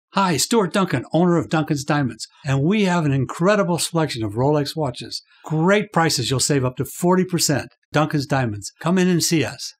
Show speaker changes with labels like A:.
A: Hi, Stuart Duncan, owner of Duncan's Diamonds, and we have an incredible selection of Rolex watches. Great prices, you'll save up to 40%. Duncan's Diamonds. Come in and see us.